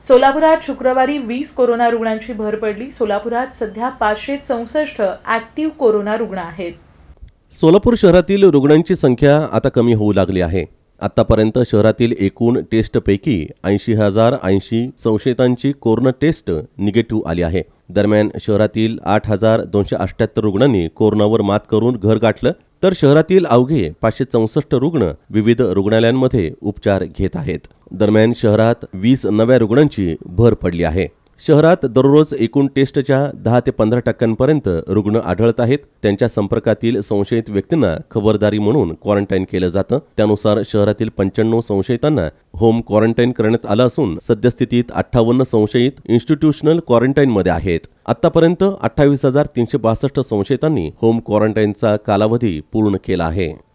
सोलापुरात शुक्रवारी 20 कोरोना रुग्णांची भर पडली। सोलापुरात सध्या 564 ॲक्टिव्ह कोरोना रुग्ण आहेत। सोलापूर शहरातील रुग्णांची संख्या आता कमी होऊ लागली आहे। आतापर्यंत शहरातील एकूण टेस्टपैकी 80,080 संशयितांची कोरोना टेस्ट निगेटिव्ह आली आहे। दरम्यान शहरातील 8,278 रुग्णांनी कोरोनावर मात करून घर गाठलं, तर शहरातील अवघे 564 रुग्ण विविध रुग्णालयांमध्ये उपचार घेत आहेत। दरम्यान शहरात 20 नव्या रुग्णांची भर पडली आहे। शहरात दररोज एकूण टेस्टच्या 10 ते 15% रुग्ण आढळत आहेत। त्यांच्या संपर्कातील संशयित व्यक्तींना खबरदारी म्हणून क्वारंटाईन केलं जातं। त्यानुसार शहरातील 95 संशयितांना होम क्वारंटाईन करण्यात आलं असून सद्यस्थितीत 58 संशयित इन्स्टिट्यूशनल क्वारंटाईनमध्ये आहेत। आतापर्यंत 28,362 संशयितांनी होम क्वारंटाईनचा कालावधी पूर्ण केला आहे।